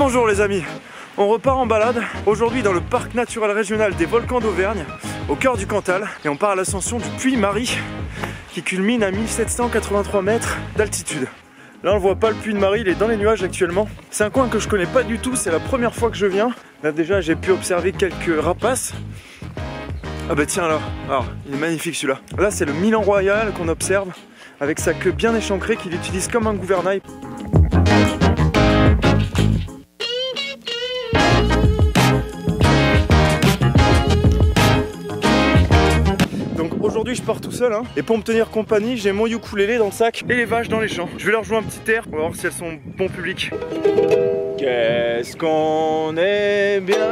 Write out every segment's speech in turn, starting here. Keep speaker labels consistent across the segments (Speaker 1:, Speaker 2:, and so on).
Speaker 1: Bonjour les amis, on repart en balade, aujourd'hui dans le parc naturel régional des volcans d'Auvergne, au cœur du Cantal, et on part à l'ascension du Puy Marie, qui culmine à 1783 mètres d'altitude. Là on ne voit pas le Puy de Marie, il est dans les nuages actuellement. C'est un coin que je connais pas du tout, c'est la première fois que je viens. Là déjà j'ai pu observer quelques rapaces. Ah bah tiens là, alors, il est magnifique celui-là. Là c'est le Milan Royal qu'on observe, avec sa queue bien échancrée qu'il utilise comme un gouvernail. Aujourd'hui je pars tout seul hein. Et pour me tenir compagnie j'ai mon ukulélé dans le sac et les vaches dans les champs. Je vais leur jouer un petit air, on va voir si elles sont bon public. Qu'est-ce qu'on est bien,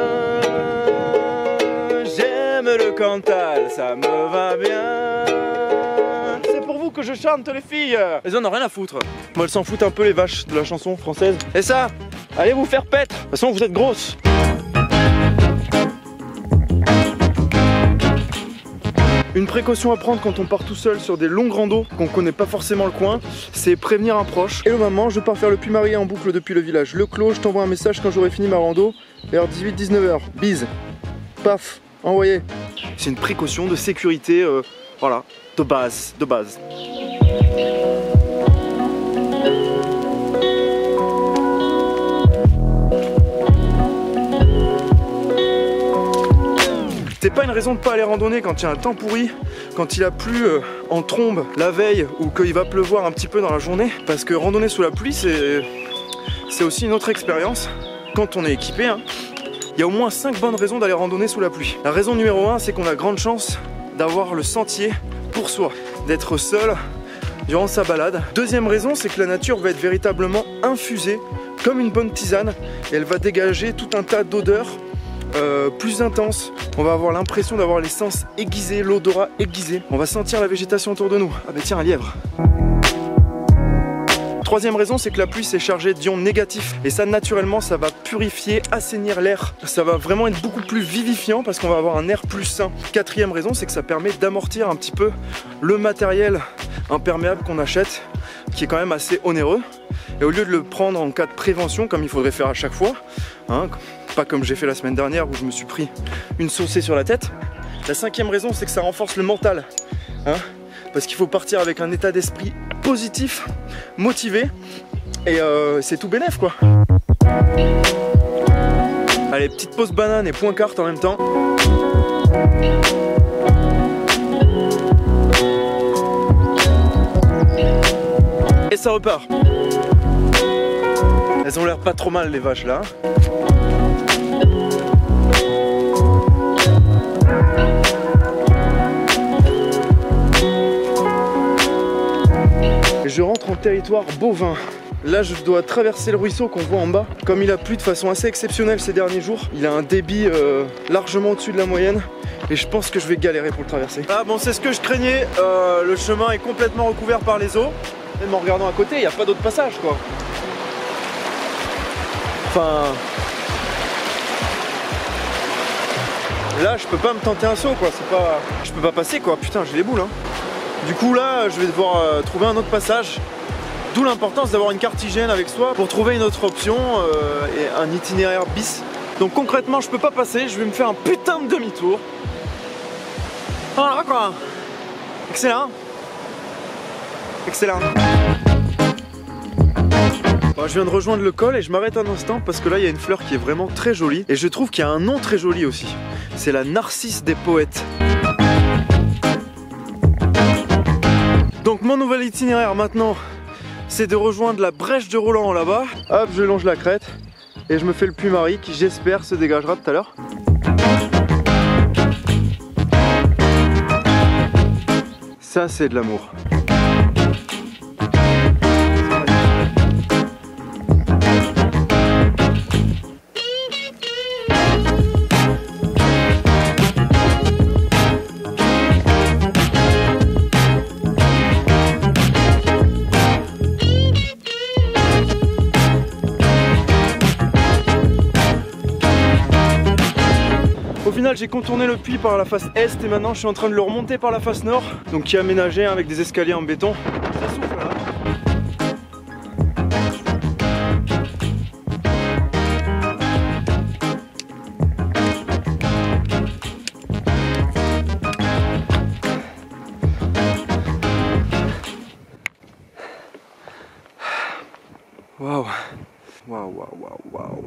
Speaker 1: j'aime le Cantal, ça me va bien. C'est pour vous que je chante les filles. Elles en ont rien à foutre. Moi elles s'en foutent un peu les vaches de la chanson française. Et ça, allez vous faire pète, de toute façon vous êtes grosses. Une précaution à prendre quand on part tout seul sur des longues randos, qu'on connaît pas forcément le coin, c'est prévenir un proche. Hello maman, je pars faire le Puy Marie en boucle depuis le village Le Clos, je t'envoie un message quand j'aurai fini ma rando, vers 18-19h, bise, paf, envoyé. C'est une précaution de sécurité, voilà, de base, de base. C'est pas une raison de pas aller randonner quand il y a un temps pourri, quand il a plu en trombe la veille ou qu'il va pleuvoir un petit peu dans la journée. Parce que randonner sous la pluie, c'est aussi une autre expérience quand on est équipé. Hein. Il y a au moins 5 bonnes raisons d'aller randonner sous la pluie. La raison numéro 1, c'est qu'on a grande chance d'avoir le sentier pour soi, d'être seul durant sa balade. Deuxième raison, c'est que la nature va être véritablement infusée comme une bonne tisane et elle va dégager tout un tas d'odeurs plus intense. On va avoir l'impression d'avoir les sens aiguisés, l'odorat aiguisé. On va sentir la végétation autour de nous. Ah bah tiens, un lièvre. Troisième raison, c'est que la pluie s'est chargée d'ions négatifs et ça naturellement ça va purifier, assainir l'air. Ça va vraiment être beaucoup plus vivifiant parce qu'on va avoir un air plus sain. Quatrième raison, c'est que ça permet d'amortir un petit peu le matériel imperméable qu'on achète, qui est quand même assez onéreux. Et au lieu de le prendre en cas de prévention, comme il faudrait faire à chaque fois, hein, pas comme j'ai fait la semaine dernière où je me suis pris une saucée sur la tête. La cinquième raison, c'est que ça renforce le mental, hein, parce qu'il faut partir avec un état d'esprit positif, motivé, et c'est tout bénef quoi. Allez, petite pause banane et point carte en même temps. Et ça repart. Elles ont l'air pas trop mal les vaches là. Je rentre en territoire bovin. Là je dois traverser le ruisseau qu'on voit en bas. Comme il a plu de façon assez exceptionnelle ces derniers jours, il a un débit largement au-dessus de la moyenne. Et je pense que je vais galérer pour le traverser. Ah bon, c'est ce que je craignais, le chemin est complètement recouvert par les eaux. Même en regardant à côté, il n'y a pas d'autre passage quoi. Enfin... Là je peux pas me tenter un saut quoi, c'est pas... Je peux pas passer quoi, putain j'ai les boules hein. Du coup là je vais devoir trouver un autre passage. D'où l'importance d'avoir une carte hygiène avec soi pour trouver une autre option et un itinéraire bis. Donc concrètement je peux pas passer, je vais me faire un putain de demi-tour. Voilà quoi. Excellent. Excellent. Bon, je viens de rejoindre le col et je m'arrête un instant parce que là il y a une fleur qui est vraiment très jolie. Et je trouve qu'il y a un nom très joli aussi. C'est la narcisse des poètes. Donc mon nouvel itinéraire maintenant, c'est de rejoindre la brèche de Roland là-bas. Hop, je longe la crête et je me fais le Puy Marie qui j'espère se dégagera tout à l'heure. Ça c'est de l'amour. Au final j'ai contourné le puits par la face est et maintenant je suis en train de le remonter par la face nord, donc qui est aménagé avec des escaliers en béton. Ça souffle là. Waouh. Waouh, waouh, waouh, waouh.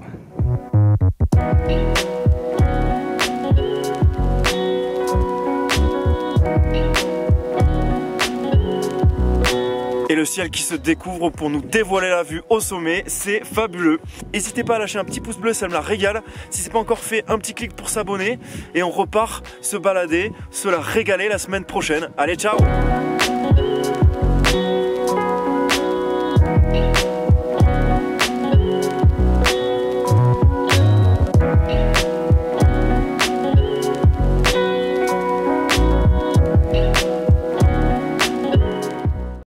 Speaker 1: Et le ciel qui se découvre pour nous dévoiler la vue au sommet, c'est fabuleux. N'hésitez pas à lâcher un petit pouce bleu, ça me la régale. Si c'est pas encore fait, un petit clic pour s'abonner. Et on repart se balader, se la régaler la semaine prochaine. Allez, ciao!